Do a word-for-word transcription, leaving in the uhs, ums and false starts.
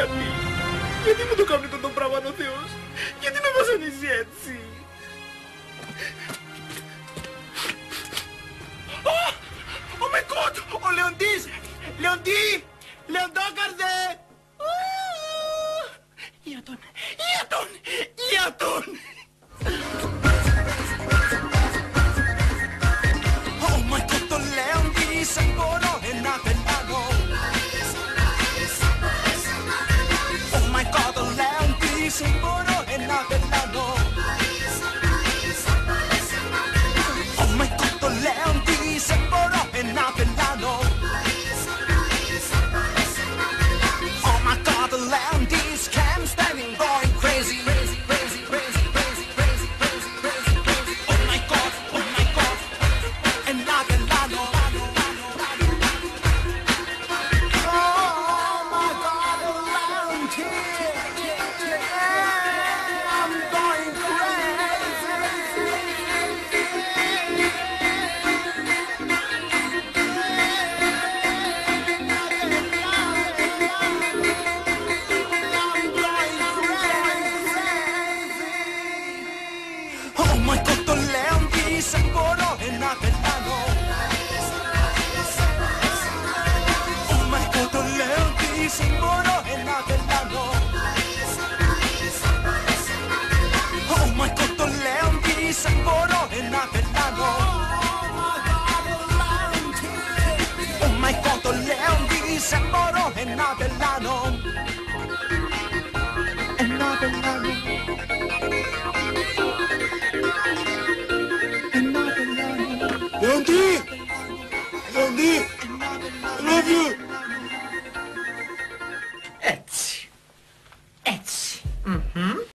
Γιατί, γιατί μου το κάνει τον πράγμα ο Θεός, γιατί με βασανίζει έτσι. Oh my God, ο Λεοντής, Λεοντή, Λεοντόκαρδε. Ιατών, Ιατών, Ιατών. Oh my God, το Λεοντή, σε μπορώ ένα πελάνο. Oh my God, το Λεοντή, σε μπορώ ένα πελάνο. Oh my God, το Λεοντή, σε μπορώ ένα πελάνο. Oh my God, the Leondy's can't stand him going crazy. Crazy, crazy, crazy, crazy, crazy, crazy, crazy, crazy. Oh my God, oh my God, and not the Lano. Oh my God, the Leondy, I'm going Oh my God, το Leondy, σε μπορώ ένα πελάνο. Oh my God, το Leondy, σε μπορώ ένα πελάνο. Oh my God, το Leondy, σε μπορώ ένα πελάνο. Oh my God, το Leondy, σε μπορώ ένα πελάνο. Ένα πελάνο. Leondy! Leondy! I love you!